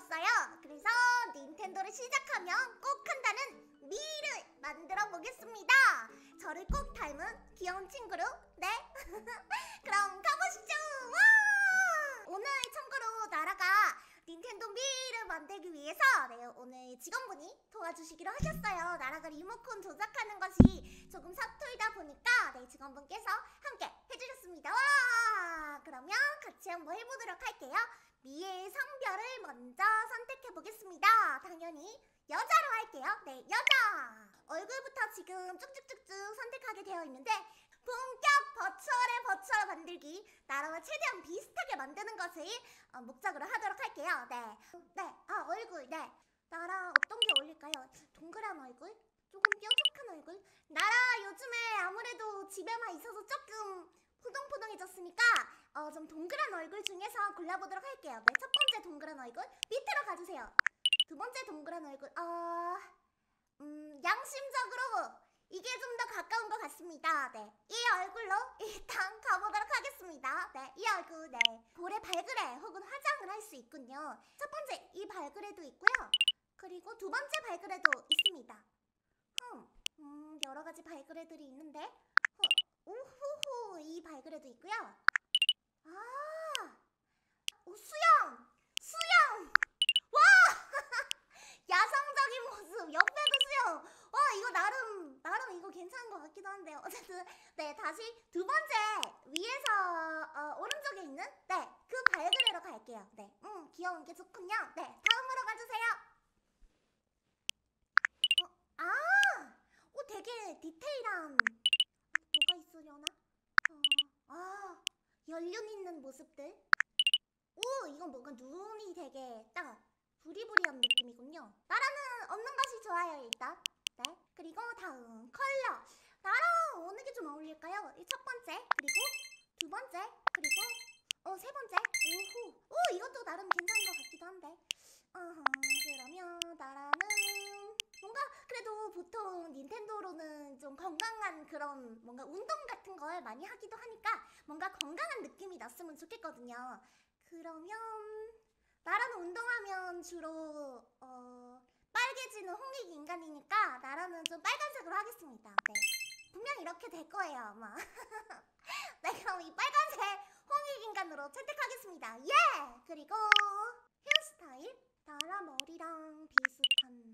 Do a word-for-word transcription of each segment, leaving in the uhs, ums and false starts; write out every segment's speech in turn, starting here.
오셨어요. 그래서 닌텐도를 시작하면 꼭 한다는 미를 만들어 보겠습니다. 저를 꼭 닮은 귀여운 친구로. 네. 그럼 가보시죠. 와! 오늘 참고로 나라가 닌텐도 미를 만들기 위해서 네, 오늘 직원분이 도와주시기로 하셨어요. 나라가 리모컨 조작하는 것이 조금 서툴다 보니까 네, 직원분께서 함께 해주셨습니다. 와! 그러면 같이 한번 해보도록 할게요. 미의 성별을 먼저 선택해보겠습니다. 당연히 여자로 할게요. 네, 여자! 얼굴부터 지금 쭉쭉쭉쭉 선택하게 되어 있는데 본격 버추얼의 버추얼 만들기, 나라와 최대한 비슷하게 만드는 것을 어, 목적으로 하도록 할게요. 네, 네, 아 얼굴, 네. 나라 어떤 게 어울릴까요? 동그란 얼굴? 조금 뾰족한 얼굴? 나라 요즘에 아무래도 집에만 있어서 조금 포동포동해졌으니까 어, 좀 동그란 얼굴 중에서 골라보도록 할게요. 네, 첫 번째 동그란 얼굴 밑으로 가주세요. 두 번째 동그란 얼굴, 어... 음... 양심적으로 이게 좀 더 가까운 것 같습니다. 네, 이 얼굴로 일단 가보도록 하겠습니다. 네, 이 얼굴, 네. 볼에 발그레 혹은 화장을 할 수 있군요. 첫 번째 이 발그레도 있고요. 그리고 두 번째 발그레도 있습니다. 음, 음 여러 가지 발그레들이 있는데 어, 오호호 이 발그레도 있고요. 아, 오, 수영! 수영! 와! 야성적인 모습, 옆에도 수영! 와, 이거 나름, 나름 이거 괜찮은 것 같기도 한데요. 어쨌든, 네, 다시 두 번째, 위에서, 어, 오른쪽에 있는, 네, 그 발그레로 갈게요. 네, 음, 귀여운 게 좋군요. 네, 다음으로 가주세요. 어, 아! 오, 되게 디테일한, 뭐가 있으려나? 어, 아, 연륜 있는 모습들. 오, 이건 뭔가 눈이 되게 딱 부리부리한 느낌이군요. 나라는 없는 것이 좋아요, 일단. 네. 그리고 다음 컬러. 나랑 어느 게 좀 어울릴까요? 이 첫 번째, 그리고 두 번째, 그리고 어, 세 번째. 오호. 오, 이것도 나름 괜찮은 것 같기도 한데. 어허, 그러면 나라는 뭔가 그래도 보통 닌텐도로는 좀 건강한 그런 뭔가 운동 같은 걸 많이 하기도 하니까 뭔가 건강한 느낌이 났으면 좋겠거든요. 그러면 나라는 운동하면 주로 어, 빨개지는 홍익 인간이니까 나라는 좀 빨간색으로 하겠습니다. 네. 분명 이렇게 될 거예요, 아마. 네, 그럼 이 빨간색 홍익 인간으로 채택하겠습니다. 예! 그리고 헤어스타일 나라 머리랑 비슷한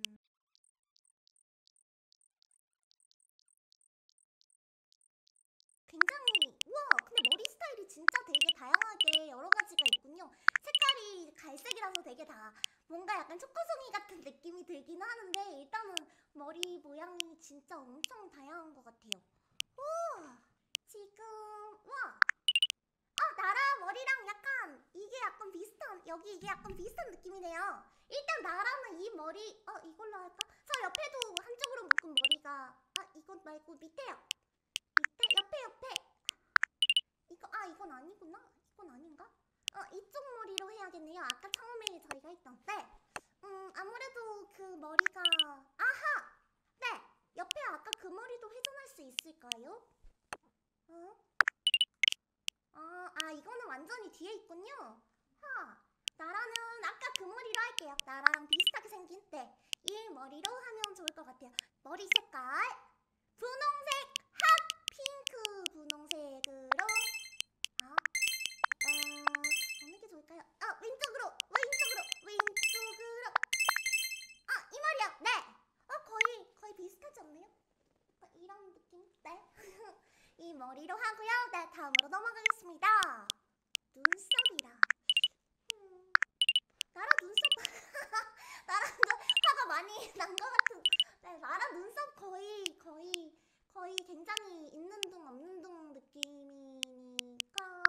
굉장히, 우와, 근데 머리 스타일이 진짜 되게 다양하게 여러 가지가 있군요. 색깔이 갈색이라서 되게 다 뭔가 약간 초코송이 같은 느낌이 들긴 하는데 일단은 머리 모양이 진짜 엄청 다양한 것 같아요. 우와, 지금, 우와, 아, 나라 머리랑 약간 이게 약간 비슷한, 여기 이게 약간 비슷한 느낌이네요. 일단 나라는 이 머리, 어, 이걸로 할까? 저 옆에도 한쪽으로 묶은 머리가, 아, 이건 말고 밑에요. 밑에, 옆에, 옆에. 이거, 아, 이건 아니구나. 이건 아닌가? 어, 이쪽 머리로 해야겠네요. 아까 처음에 저희가 했던. 네. 음, 아무래도 그 머리가, 아하! 네. 옆에 아까 그 머리도 회전할 수 있을까요? 어? 아, 아, 이거는 완전히 뒤에 있군요. 하. 나라는 아까 그 머리로 할게요. 나라랑 비슷하게 생긴, 네. 이 머리로 하면 좋을 것 같아요. 머리 색깔. 분홍색, 핫 핑크 분홍색으로. 아, 어, 어느 게 좋을까요? 아, 왼쪽으로, 왼쪽으로, 왼쪽으로. 아, 이 머리요. 네. 어, 거의, 거의 비슷하지 않나요? 어, 이런 느낌? 네. 이 머리로 하고요. 네, 다음으로 넘어가겠습니다. 눈썹이라. 음, 나라 눈썹. 나라 눈썹 화가 많이 난 것 같은. 네, 나라 눈썹 거의, 거의, 거의 굉장히 있는 둥 없는 둥 느낌이니까.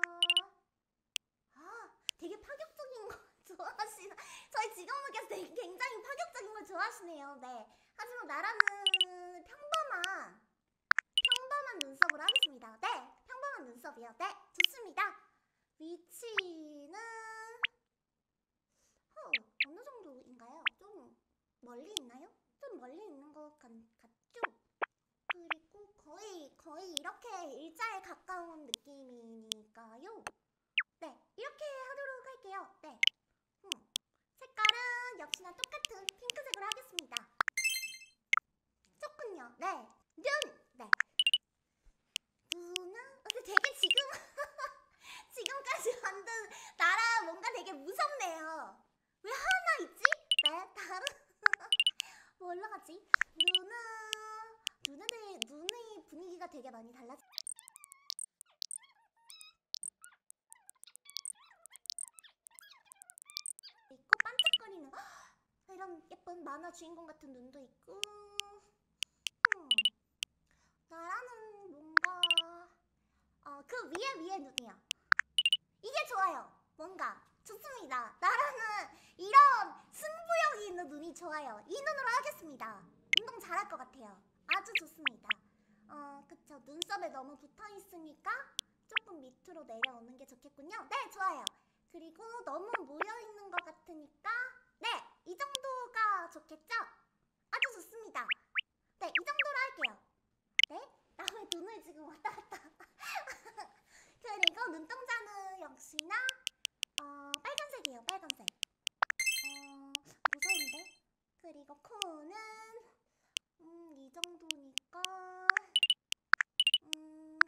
아, 되게 파격적인 거 좋아하시나? 저희 직원분께서 되게 굉장히 파격적인 걸 좋아하시네요. 네. 하지만 나라는 평범한 평범한 눈썹으로 하겠습니다. 네, 평범한 눈썹이요. 네, 좋습니다. 위치는 어, 어느 정도인가요? 좀 멀리 있나요? 좀 멀리 있는 것 같, 같죠? 그리고 거의 거의 이렇게 일자에 가까운 느낌이니까요. 네, 이렇게 하도록 할게요. 네. 음, 색깔은 역시나 똑같은 핑크색으로 하겠습니다. 좋군요. 네. 눈! 네. 눈은? 근데 되게 지금 지금까지 만든 나라 뭔가 되게 무섭네요. 왜 하나 있지? 네, 다른 뭘로 하지? 눈은 눈에 대해 눈의 분위기가 되게 많이 달라져. 있고 반짝거리는 이런 예쁜 만화 주인공 같은 눈도 있고. 음. 나라는 뭔가 어, 그 위에 위에 눈이야. 이게 좋아요. 뭔가 좋습니다. 나라는 이런 승부욕이 있는 눈이 좋아요. 이 눈으로 하겠습니다. 운동 잘할 것 같아요. 아주 좋습니다. 어, 그쵸. 눈썹에 너무 붙어있으니까 조금 밑으로 내려오는 게 좋겠군요. 네, 좋아요. 그리고 너무 모여있는 것 같으니까 네, 이 정도가 좋겠죠? 아주 좋습니다. 네, 이 정도로 할게요. 네? 나 왜 눈을 지금 왔다 갔다 그리고 눈동자는 역시나 어, 빨간색이에요. 빨간색. 어, 무서운데? 그리고 코는 음, 이 정도니까 음,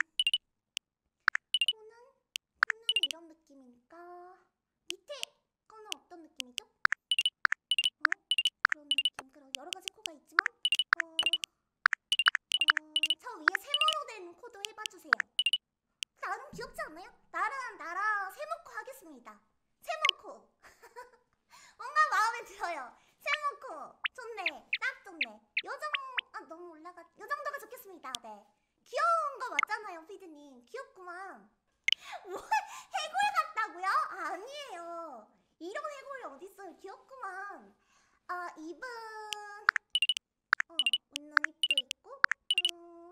코는 코는 이런 느낌이니까 밑에 거는 어떤 느낌이죠? 어? 그런 느낌. 그럼 여러 가지 코가 있지만 어, 어, 저 위에 세모로 된 코도 해봐주세요. 나름 귀엽지 않나요? 나랑 나랑 세모코 하겠습니다. 세모코. 뭔가 마음에 들어요. 세모코. 좋네. 딱 좋네. 요정, 아, 너무 올라가. 요 정도가 좋겠습니다. 네. 귀여운 거 맞잖아요, 피디님. 귀엽구만. 뭐, 해골 같다고요? 아니에요. 이런 해골이 어딨어요. 귀엽구만. 아, 입은, 어, 웃는 입도 있고, 어,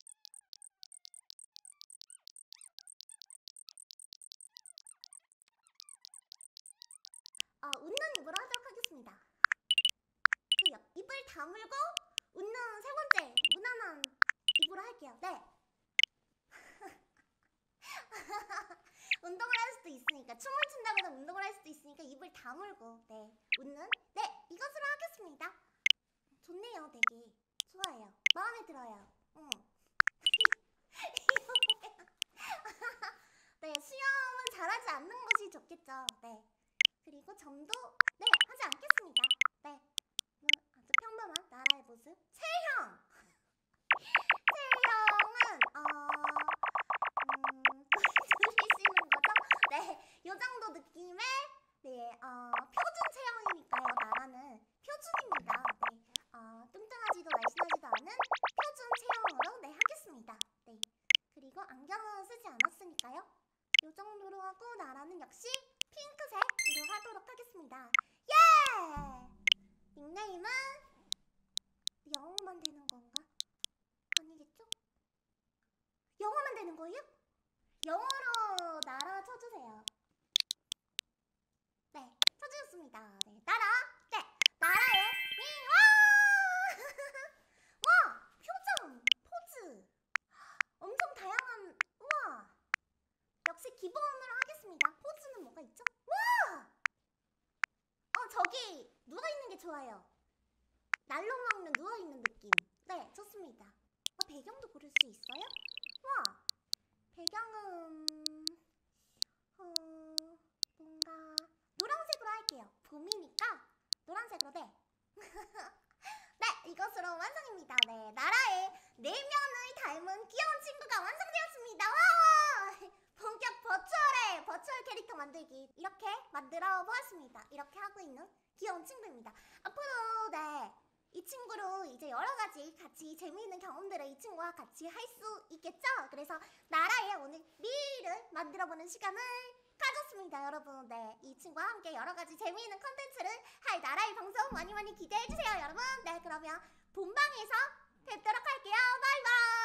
어, 웃는 입으로 하도록 하겠습니다. 그 옆, 입을 다물고 웃는 세 번째 무난한 입으로 할게요. 네. 운동을 할 수도 있으니까 춤을 춘다거나 운동을 할 수도 있으니까 입을 다물고 네 웃는 네 이것으로 하겠습니다. 좋네요. 되게 좋아요. 마음에 들어요. 응. 네, 수영은 잘하지 않는 것이 좋겠죠. 네. 그리고 점도 네 하지 않겠습니다. 네, 뭐, 아주 평범한 나라의 모습. 체형. 체형은 어, 음, 들리시는 거죠? 네, 요 정도 느낌의 네, 어, 표준 체형이니까요. 나라는 표준입니다. 네, 어, 뚱뚱하지도 날씬하지도 않은 표준 체형으로 네 하겠습니다. 네, 그리고 안경은 쓰지 않았으니까요. 요 정도로 하고 나라는 역시 핑크색으로 하도록 하겠습니다. 예! 닉네임은 영어만 되는 건가? 아니겠죠? 영어만 되는 거예요? 영어로 나라 쳐주세요. 네, 쳐주셨습니다. 네, 나라! 네, 나라의 미와! 와! 표정! 포즈! 엄청 다양한, 우와! 역시 기본으로 하겠습니다. 포즈는 뭐가 있죠? 와! 어, 저기 누워있는 게 좋아요. 날로 먹는 누워있는 느낌. 네, 좋습니다. 어, 배경도 고를 수 있어요? 와! 배경은 어, 뭔가 노란색으로 할게요. 봄이니까 노란색으로 네. 네, 이것으로 완성입니다. 네, 나라의 내면을 닮은 귀여운 친구가 완성되었습니다. 와! 본격 버추얼의 버추얼 캐릭터 만들기 이렇게 만들어 보았습니다. 이렇게 하고 있는 귀여운 친구입니다. 앞으로 네, 이 친구로 이제 여러 가지 같이 재미있는 경험들을 이 친구와 같이 할 수 있겠죠? 그래서 나라의 오늘 미를 만들어보는 시간을 가졌습니다, 여러분. 네, 이 친구와 함께 여러 가지 재미있는 컨텐츠를 할 나라의 방송 많이 많이 기대해주세요, 여러분. 네, 그러면 본방에서 뵙도록 할게요. 바이바이.